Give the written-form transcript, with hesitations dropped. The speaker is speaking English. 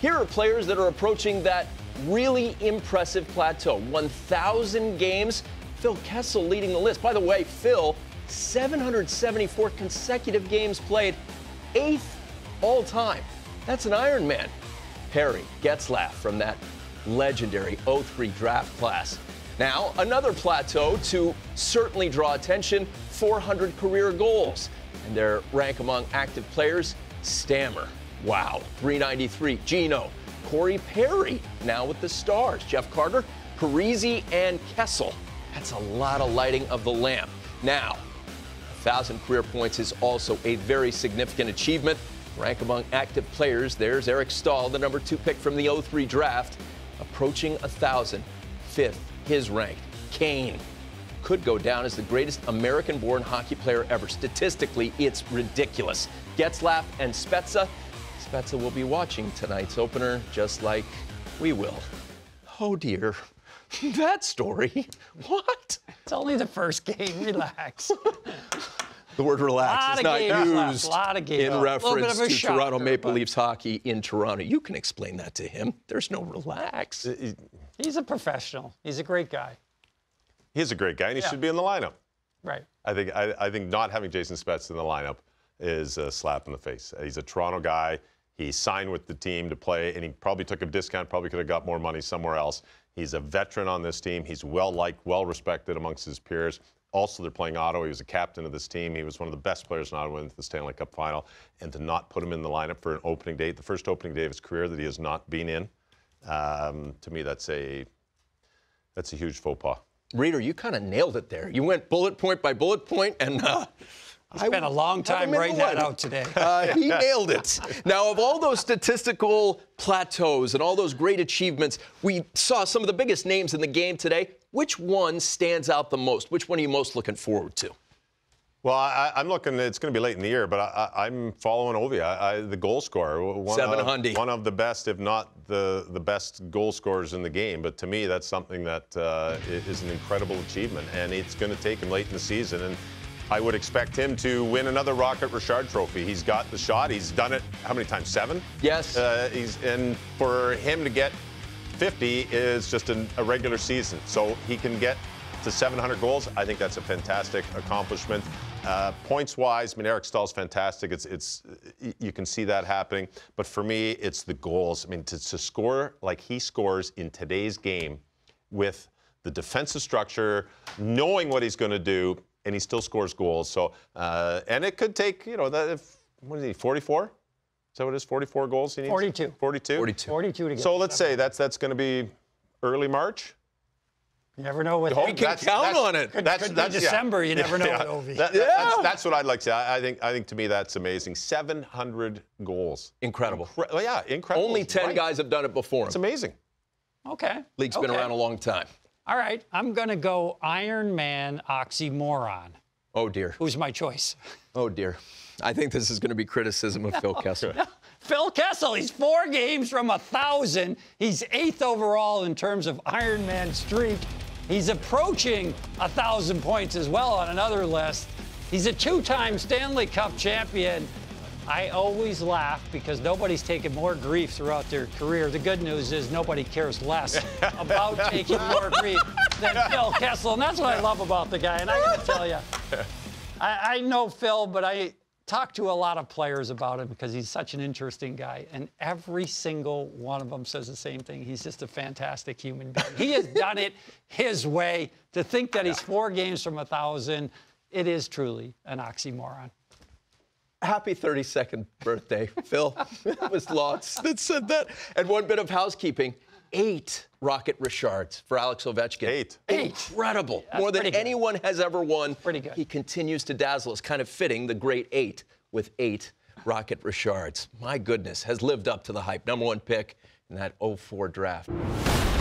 Here are players that are approaching that really impressive plateau. 1,000 games. Phil Kessel leading the list. By the way, Phil, 774 consecutive games played, 8th all time. That's an Iron Man. Perry Getzlaf from that legendary 03 draft class. Now, another plateau to certainly draw attention, 400 career goals. And their rank among active players, Stammer. Wow, 393. Gino. Corey Perry, now with the Stars. Jeff Carter, Parisi, and Kessel. That's a lot of lighting of the lamp. Now, 1,000 career points is also a very significant achievement. Rank among active players, there's Eric Stahl, the number 2 pick from the 03 draft, approaching 1,000. 5th, his rank. Kane could go down as the greatest American-born hockey player ever. Statistically, it's ridiculous. Getzlaf and Spezza. Spezza will be watching tonight's opener just like we will. Oh, dear. That story? What? It's only the first game. Relax. The word relax is not used in reference to Toronto Maple Leafs hockey in Toronto. You can explain that to him. There's no relax. He's a professional. He's a great guy. He's a great guy, and he should be in the lineup. Right. I think not having Jason Spezza in the lineup is a slap in the face. He's a Toronto guy. He signed with the team to play, and he probably took a discount, probably could have got more money somewhere else. He's a veteran on this team. He's well-liked, well-respected amongst his peers. Also, they're playing Ottawa. He was a captain of this team. He was one of the best players in Ottawa in the Stanley Cup final. And to not put him in the lineup for an opening day, the first opening day of his career that he has not been in, to me, that's a huge faux pas. Reader, you kind of nailed it there. You went bullet point by bullet point, and I spent a long time writing that out today. He nailed it. Now, of all those statistical plateaus and all those great achievements, we saw some of the biggest names in the game today. Which one stands out the most? Which one are you most looking forward to? Well, I'm looking, it's going to be late in the year, but I'm following Ovi, the goal scorer. One of the best, if not the best goal scorers in the game. But to me, that's something that is an incredible achievement, and it's going to take him late in the season. And I would expect him to win another Rocket Richard trophy. He's got the shot. He's done it, how many times? 7? Yes. And for him to get 50 is just a regular season. So he can get to 700 goals. I think that's a fantastic accomplishment. Points-wise, I mean, Eric Stahl's fantastic. You can see that happening. But for me, it's the goals. I mean, to score like he scores in today's game with the defensive structure, knowing what he's going to do, and he still scores goals. So, and it could take, what is he, 44? Is that what it is, 44 goals he needs? 42. 42? 42 to get. So let's say that's going to be early March. You never know with we can count on it. Could be December. You never know with Ovi. That's what I'd like to say. I think to me that's amazing. 700 goals. Incredible. Yeah, incredible. Only 10 guys have done it before him. It's amazing. Okay. League's been around a long time. All right. I'm going to go Iron Man oxymoron. Oh, dear. Who's my choice? Oh, dear. I think this is going to be criticism of Phil Kessel. No. Phil Kessel, he's 4 games from 1,000. He's 8th overall in terms of Iron Man streak. He's approaching 1,000 points as well on another list. He's a 2-time Stanley Cup champion. I always laugh because nobody's taken more grief throughout their career. The good news is nobody cares less about taking more grief than Phil Kessel, and that's what I love about the guy. And I got to tell you, I know Phil, but I talk to a lot of players about him because he's such an interesting guy, and every single one of them says the same thing. He's just a fantastic human being. He has done it his way. To think that he's 4 games from 1,000, it is truly an oxymoron. Happy 32nd birthday, Phil. It was lots that said that. And one bit of housekeeping. 8 Rocket Richards for Alex Ovechkin. 8. Incredible. More than anyone has ever won. Pretty good. He continues to dazzle. It's kind of fitting, the great 8 with 8 Rocket Richards. My goodness, has lived up to the hype. #1 pick in that 04 draft.